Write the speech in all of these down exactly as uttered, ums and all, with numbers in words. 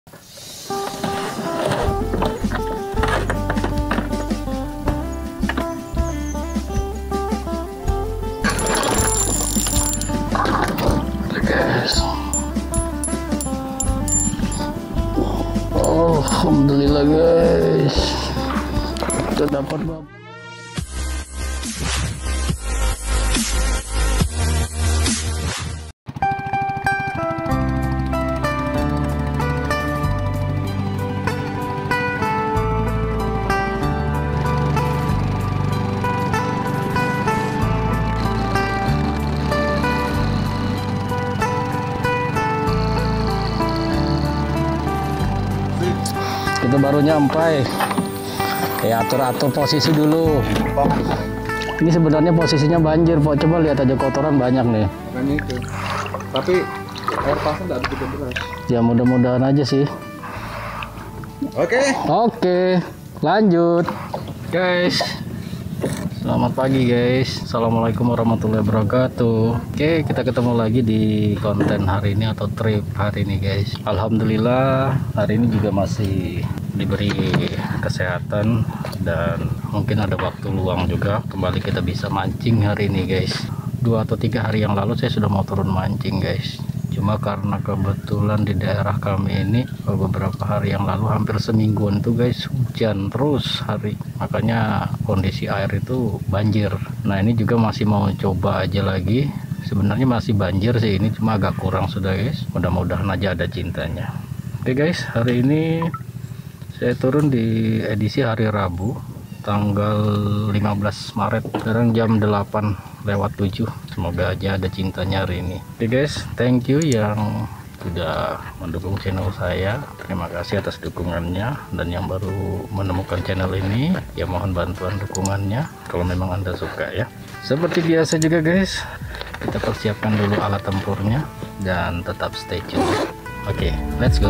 Alhamdulillah guys, kita dapat bab. Kita baru nyampai, ya atur-atur posisi dulu. Ini sebenarnya posisinya banjir, Pak. Coba lihat aja kotoran banyak nih. Makanya itu. Tapi air pasang nggak begitu deras. Ya mudah-mudahan aja sih. Oke. Oke, lanjut, guys. Selamat pagi guys. Assalamualaikum warahmatullahi wabarakatuh. Oke, kita ketemu lagi di konten hari ini atau trip hari ini guys. Alhamdulillah hari ini juga masih diberi kesehatan dan mungkin ada waktu luang juga. Kembali kita bisa mancing hari ini guys. Dua atau tiga hari yang lalu saya sudah mau turun mancing guys. Cuma karena kebetulan di daerah kami ini beberapa hari yang lalu hampir semingguan tuh guys hujan terus hari, makanya kondisi air itu banjir. Nah ini juga masih mau coba aja lagi, sebenarnya masih banjir sih ini, cuma agak kurang sudah guys. Mudah-mudahan aja ada cintanya. Oke guys, hari ini saya turun di edisi hari Rabu tanggal lima belas Maret, sekarang jam delapan lewat tujuh. Semoga aja ada cintanya hari ini. Oke guys, thank you yang sudah mendukung channel saya. Terima kasih atas dukungannya, dan yang baru menemukan channel ini ya mohon bantuan dukungannya kalau memang Anda suka ya. Seperti biasa juga guys, kita persiapkan dulu alat tempurnya dan tetap stay tune. Oke, let's go.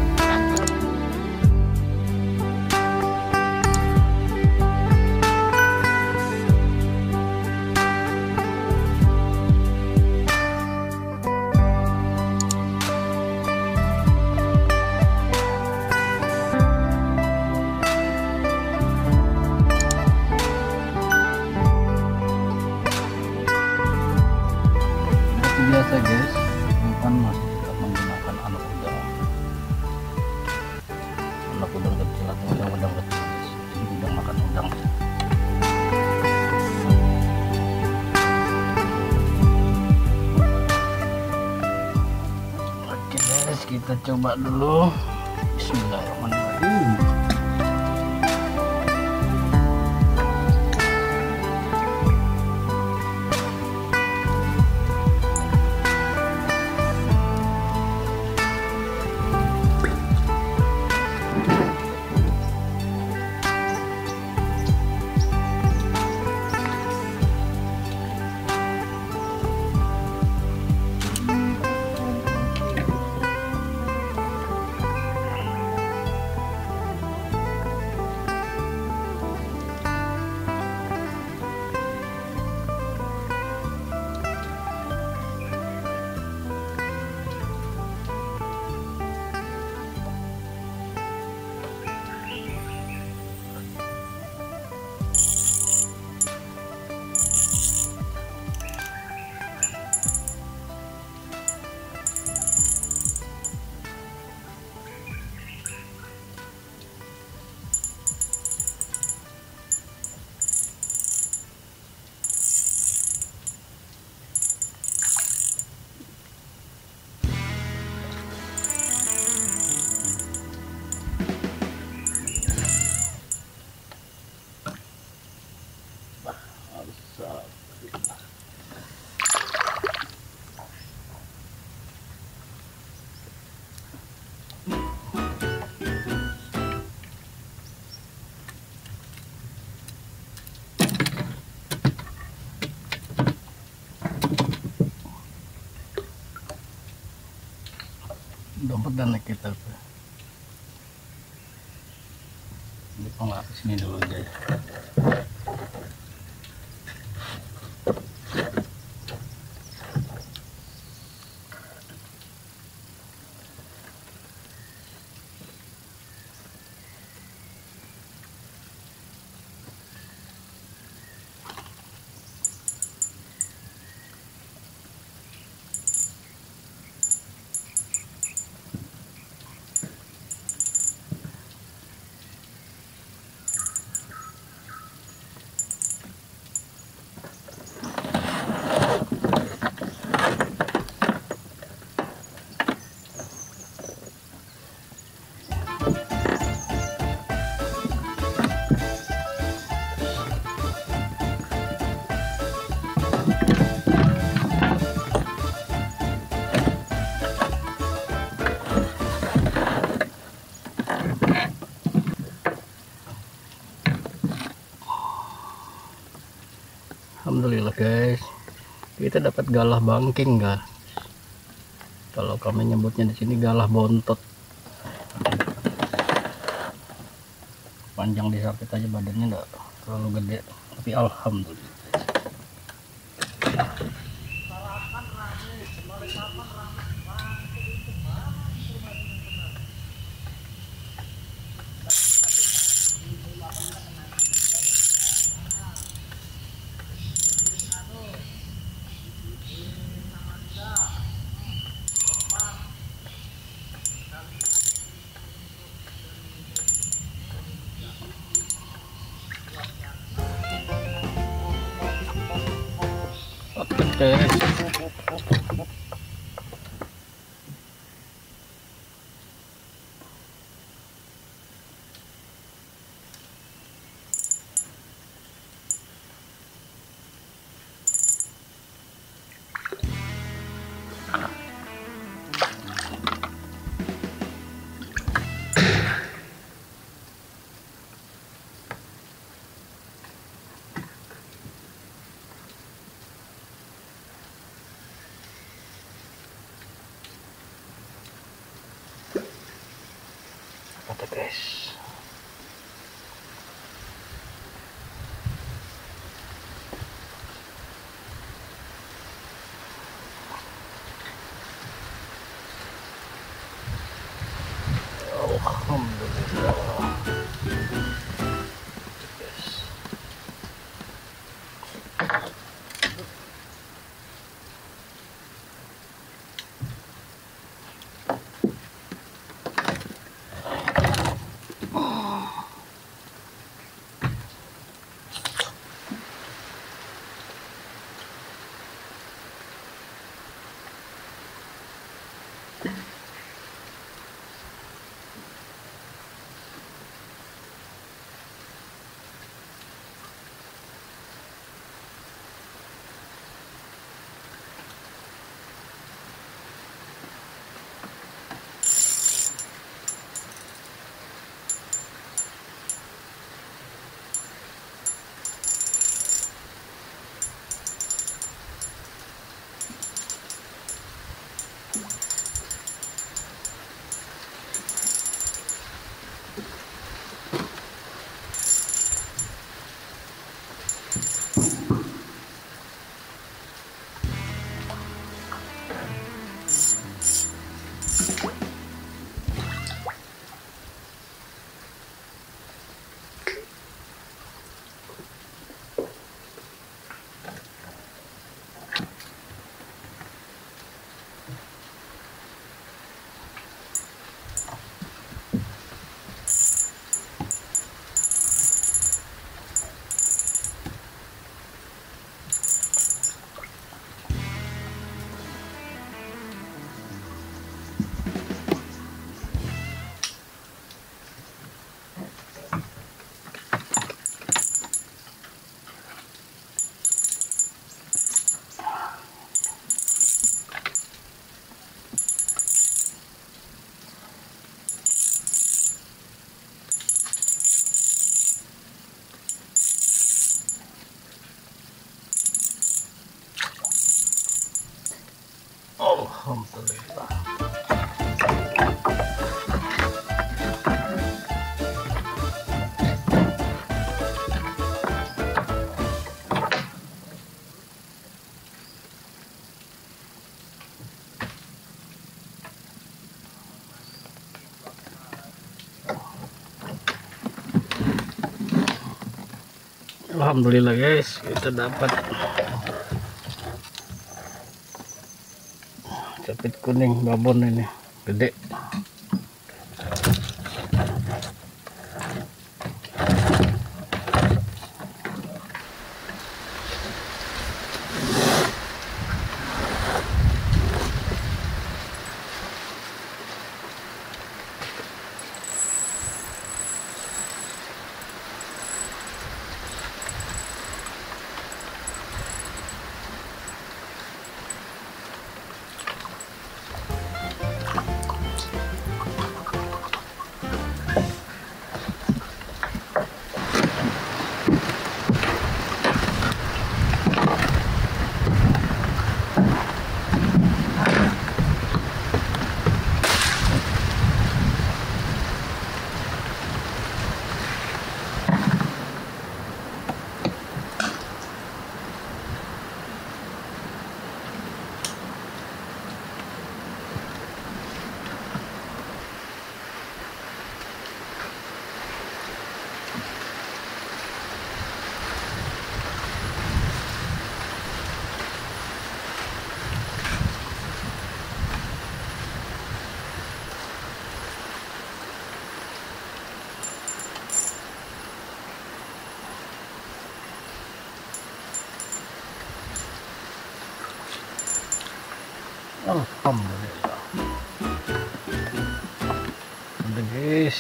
Biasa guys, ini kan masih tetap menggunakan anak udang anak udang kecil atau udang-udang kecil guys. Ini udang makan udang. Oke guys, kita coba dulu. Bismillahirrahmanirrahim. Dompet dan naik kita tuh. Ini pengaruh sini dulu guys. Alhamdulillah guys, kita dapat galah bangking guys. Kalau kami nyebutnya di sini galah bontot. Panjang disapit aja badannya enggak terlalu gede, tapi alhamdulillah. Oke. Kata guys. Alhamdulillah. Guys. Alhamdulillah. Alhamdulillah guys, kita dapat capit kuning babon ini gede. Alhamdulillah. Udah guys.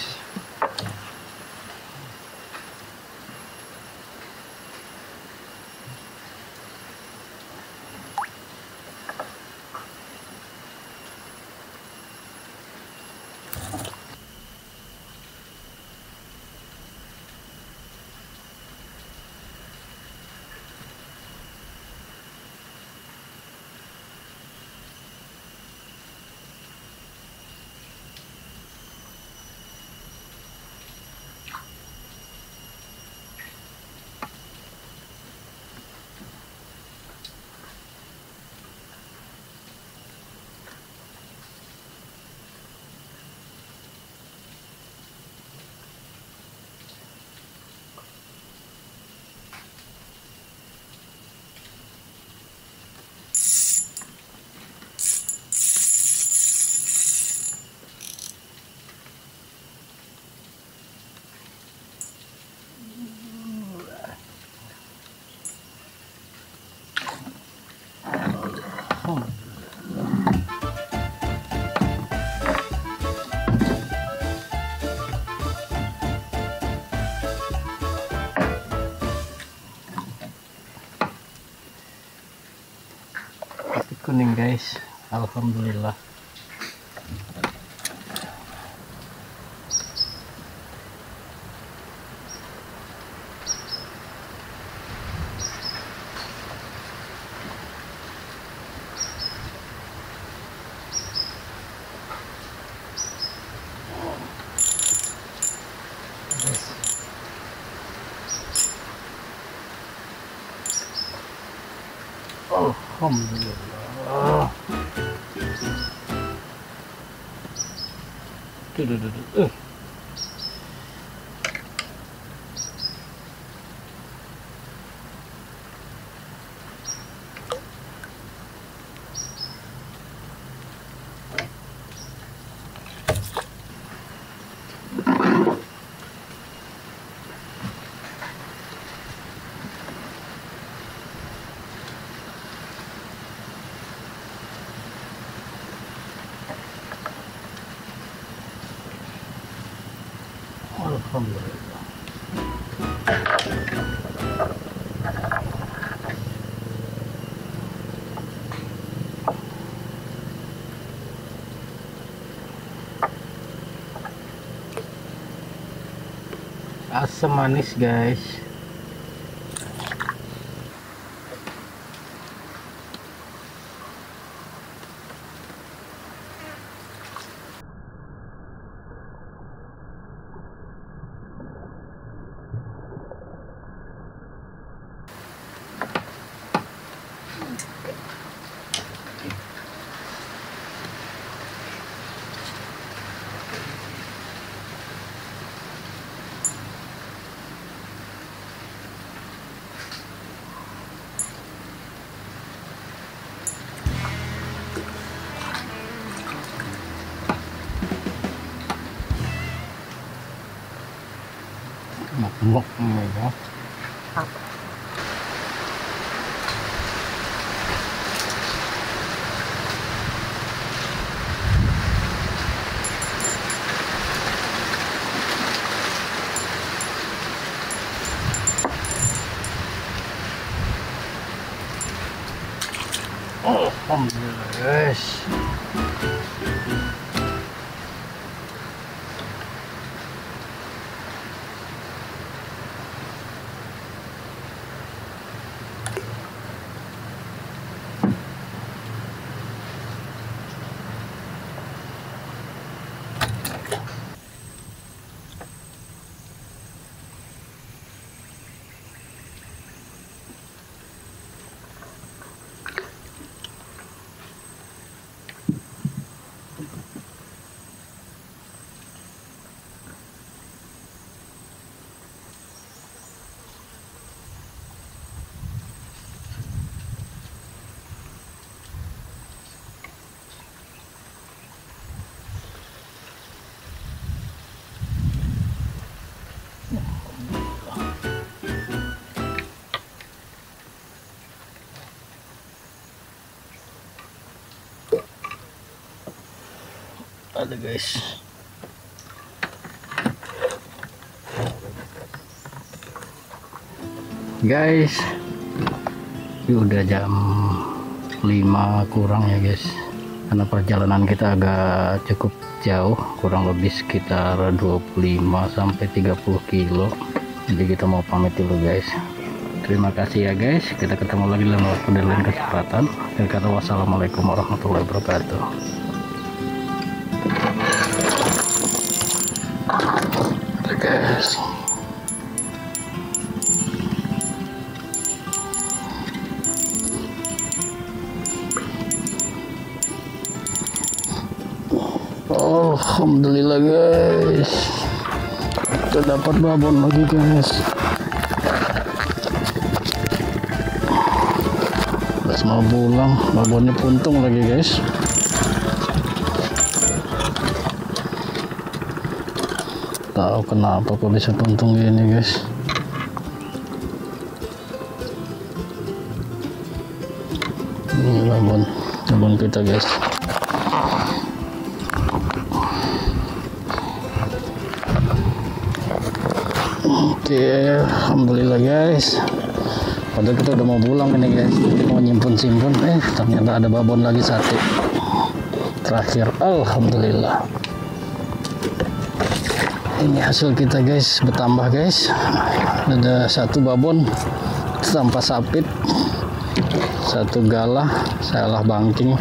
Kuning guys, alhamdulillah. Alhamdulillah. Tuh, tuh, tuh, tuh. Alhamdulillah. Asam manis guys. Mok ya. Alhamdulillah guys. ada guys. Guys, ini udah jam lima kurang ya guys, karena perjalanan kita agak cukup jauh, kurang lebih sekitar dua puluh lima sampai tiga puluh kilo. Jadi kita mau pamit dulu guys. Terima kasih ya guys, kita ketemu lagi dalam waktu dan lain kesempatan. Dan kata wassalamualaikum warahmatullahi wabarakatuh. Oke guys, alhamdulillah guys, kita dapat babon lagi guys. Pas mau pulang babonnya puntung lagi guys. Tahu kenapa kok bisa puntung gini guys. Ini babon babon kita guys. Oke, alhamdulillah guys. Padahal kita udah mau pulang ini guys, mau nyimpen-simpen, eh ternyata ada babon lagi satu. Terakhir, alhamdulillah. Ini hasil kita guys, bertambah guys. Ada satu babon tanpa sapit, satu galah salah banking.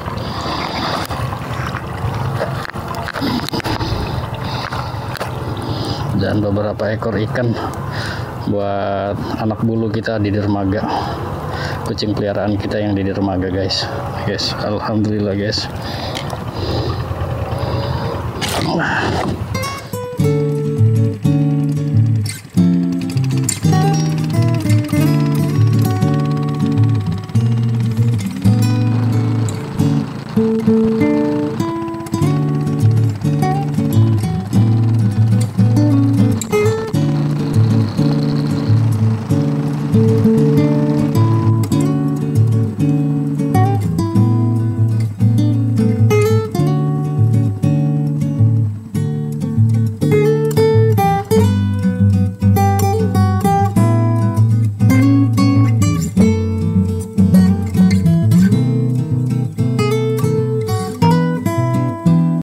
Dan beberapa ekor ikan buat anak bulu kita di dermaga, kucing peliharaan kita yang di dermaga guys. Guys, alhamdulillah guys.